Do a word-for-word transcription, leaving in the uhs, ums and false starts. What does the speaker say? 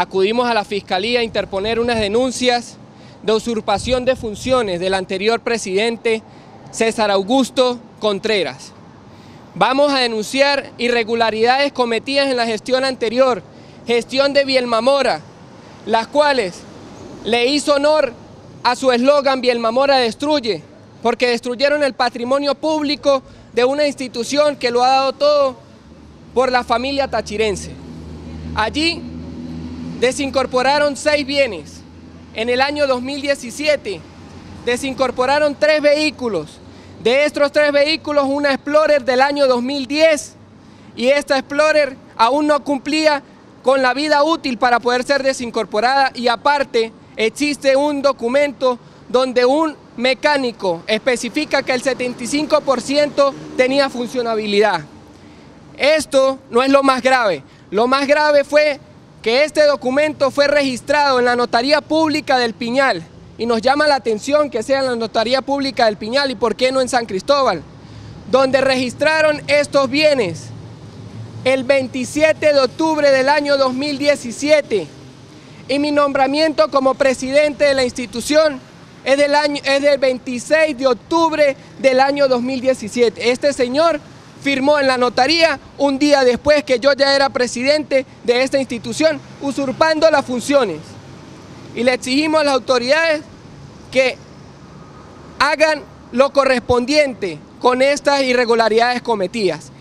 acudimos a la Fiscalía a interponer unas denuncias de usurpación de funciones del anterior presidente César Augusto Contreras. Vamos a denunciar irregularidades cometidas en la gestión anterior, gestión de Vielma Mora, las cuales le hizo honor a su eslogan Vielma Mora destruye, porque destruyeron el patrimonio público de una institución que lo ha dado todo por la familia tachirense. Allí desincorporaron seis bienes. En el año dos mil diecisiete desincorporaron tres vehículos. De estos tres vehículos, una Explorer del año dos mil diez, y esta Explorer aún no cumplía con la vida útil para poder ser desincorporada, y aparte existe un documento donde un mecánico especifica que el setenta y cinco por ciento tenía funcionabilidad. Esto no es lo más grave. Lo más grave fue que este documento fue registrado en la Notaría Pública del Piñal, y nos llama la atención que sea en la Notaría Pública del Piñal y por qué no en San Cristóbal, donde registraron estos bienes el veintisiete de octubre del año dos mil diecisiete, y mi nombramiento como presidente de la institución es del, año, es del veintiséis de octubre del año dos mil diecisiete. Este señor firmó en la notaría un día después que yo ya era presidente de esta institución, usurpando las funciones. Y le exigimos a las autoridades que hagan lo correspondiente con estas irregularidades cometidas.